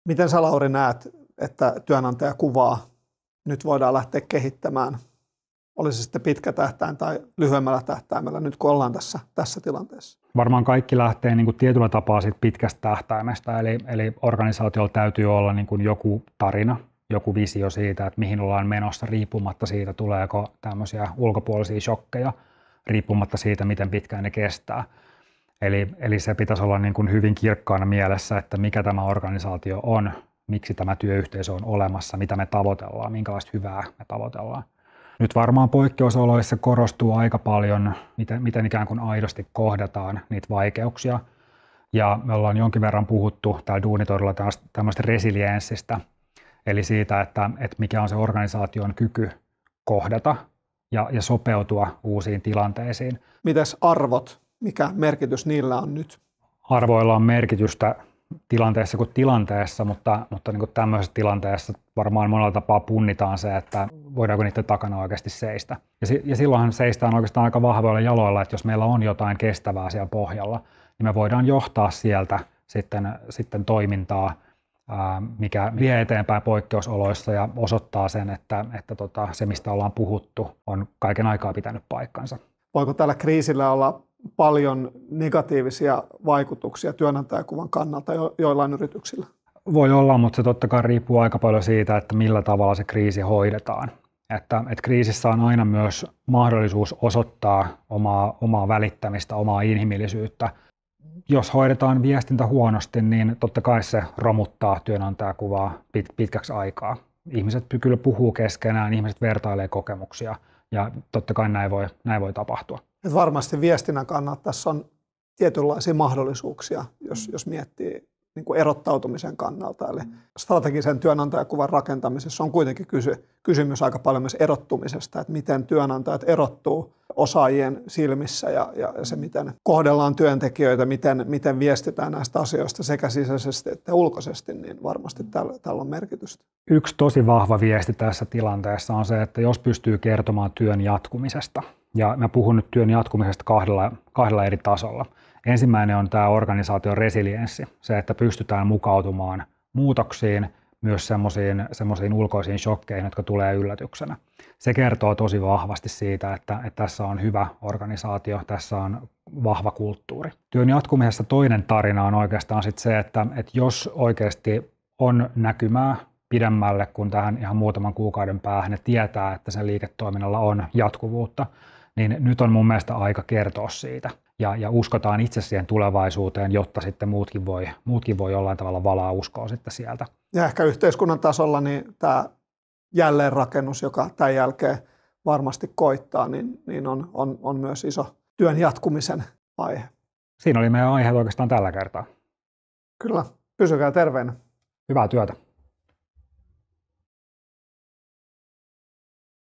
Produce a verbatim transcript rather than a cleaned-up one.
Miten sä, Lauri, näet, että työnantajakuvaa nyt voidaan lähteä kehittämään? Olisi se sitten pitkä tähtäin tai lyhyemmällä tähtäimellä nyt kun ollaan tässä, tässä tilanteessa? Varmaan kaikki lähtee niin kuin tietyllä tapaa siitä pitkästä tähtäimestä, eli, eli organisaatiolla täytyy olla niin kuin joku tarina, joku visio siitä, että mihin ollaan menossa riippumatta siitä, tuleeko tämmöisiä ulkopuolisia shokkeja, riippumatta siitä, miten pitkään ne kestää. Eli, eli se pitäisi olla niin kuin hyvin kirkkaana mielessä, että mikä tämä organisaatio on, miksi tämä työyhteisö on olemassa, mitä me tavoitellaan, minkälaista hyvää me tavoitellaan. Nyt varmaan poikkeusoloissa korostuu aika paljon, miten, miten ikään kuin aidosti kohdataan niitä vaikeuksia. Ja me ollaan jonkin verran puhuttu täällä Duunitorilla tämmöistä resilienssistä, eli siitä, että, että mikä on se organisaation kyky kohdata ja, ja sopeutua uusiin tilanteisiin. Mites arvot? Mikä merkitys niillä on nyt? Arvoilla on merkitystä tilanteessa kuin tilanteessa, mutta, mutta niin kuin tämmöisessä tilanteessa varmaan monella tapaa punnitaan se, että voidaanko niiden takana oikeasti seistä. Ja, ja silloinhan seistään oikeastaan aika vahvoilla jaloilla, että jos meillä on jotain kestävää siellä pohjalla, niin me voidaan johtaa sieltä sitten, sitten toimintaa, ää, mikä vie eteenpäin poikkeusoloissa ja osoittaa sen, että, että tota, se, mistä ollaan puhuttu, on kaiken aikaa pitänyt paikkansa. Voiko tällä kriisillä olla paljon negatiivisia vaikutuksia työnantajakuvan kannalta jo, joillain yrityksillä? Voi olla, mutta se totta kai riippuu aika paljon siitä, että millä tavalla se kriisi hoidetaan. Että, että kriisissä on aina myös mahdollisuus osoittaa omaa, omaa välittämistä, omaa inhimillisyyttä. Jos hoidetaan viestintä huonosti, niin totta kai se romuttaa työnantajakuvaa pit, pitkäksi aikaa. Ihmiset kyllä puhuu keskenään, ihmiset vertailee kokemuksia ja totta kai näin voi, näin voi tapahtua. Et varmasti viestinnän kannalta tässä on tietynlaisia mahdollisuuksia, jos, jos miettii niin kuin erottautumisen kannalta. Eli strategisen työnantajakuvan rakentamisessa on kuitenkin kysy, kysymys aika paljon myös erottumisesta, että miten työnantajat erottuu osaajien silmissä ja, ja se, miten kohdellaan työntekijöitä, miten, miten viestitään näistä asioista sekä sisäisesti että ulkoisesti, niin varmasti tällä, tällä on merkitystä. Yksi tosi vahva viesti tässä tilanteessa on se, että jos pystyy kertomaan työn jatkumisesta, ja mä puhun nyt työn jatkumisesta kahdella, kahdella eri tasolla. Ensimmäinen on tämä organisaation resilienssi, se, että pystytään mukautumaan muutoksiin, myös semmoisiin, semmoisiin ulkoisiin shokkeihin, jotka tulee yllätyksenä. Se kertoo tosi vahvasti siitä, että, että tässä on hyvä organisaatio, tässä on vahva kulttuuri. Työn jatkumisessa toinen tarina on oikeastaan sit se, että, että jos oikeasti on näkymää pidemmälle kuin tähän ihan muutaman kuukauden päähän ja tietää, että sen liiketoiminnalla on jatkuvuutta, niin nyt on mun mielestä aika kertoa siitä. Ja, ja uskotaan itse siihen tulevaisuuteen, jotta sitten muutkin voi, muutkin voi jollain tavalla valaa uskoa sitten sieltä. Ja ehkä yhteiskunnan tasolla niin tämä jälleenrakennus, joka tämän jälkeen varmasti koittaa, niin, niin on, on, on myös iso työn jatkumisen aihe. Siinä oli meidän aiheet oikeastaan tällä kertaa. Kyllä, pysykää terveenä. Hyvää työtä.